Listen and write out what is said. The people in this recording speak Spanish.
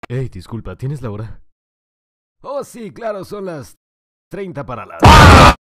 Hey, disculpa, ¿tienes la hora? Oh, sí, claro, son las 30 para las...